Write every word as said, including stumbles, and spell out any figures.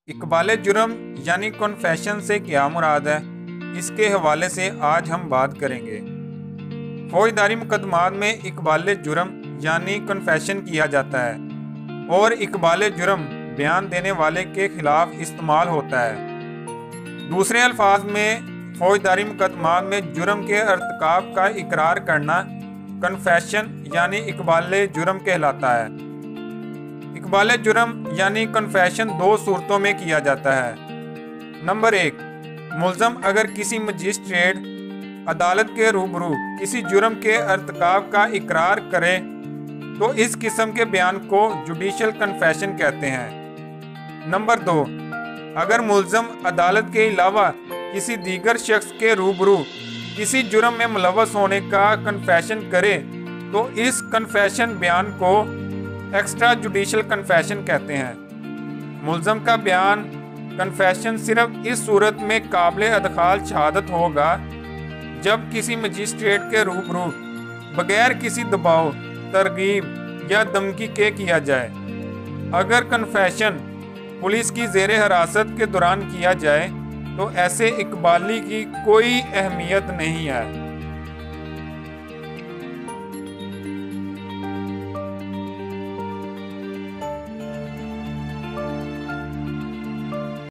इकबाल जुर्म यानी कन्फेशन से क्या मुराद है, इसके हवाले से आज हम बात करेंगे। फौजदारी मुकदमात में इकबाल जुर्म यानी कन्फेशन किया जाता है और इकबाल जुर्म बयान देने वाले के खिलाफ इस्तेमाल होता है। दूसरे अल्फाज में फौजदारी मुकदमात में जुर्म के अर्तकाब का इकरार करना कन्फेशन यानी इकबाल जुर्म कहलाता है। इकबाल जुर्म यानी कन्फेशन दो सूरतों में किया जाता है। नंबर एक, मुल्ज़म अगर किसी मजिस्ट्रेट अदालत के रूबरू किसी जुर्म के अर्तकाब का इकरार करे तो इस किस्म के बयान को जुडिशल कन्फेशन कहते हैं। नंबर दो, अगर मुल्ज़म अदालत के अलावा किसी दीगर शख्स के रूबरू किसी जुर्म में मुलव्वस होने का कन्फेशन करे तो इस कन्फेशन बयान को एक्स्ट्रा जुडिशल कन्फेशन कहते हैं। मुल्ज़म का बयान कन्फेशन सिर्फ इस सूरत में काबिल अदखाल शहादत होगा जब किसी मजिस्ट्रेट के रूबरू बगैर किसी दबाव, तरगीब या धमकी के किया जाए। अगर कन्फेशन पुलिस की ज़ेर हिरासत के दौरान किया जाए तो ऐसे इकबाली की कोई अहमियत नहीं है।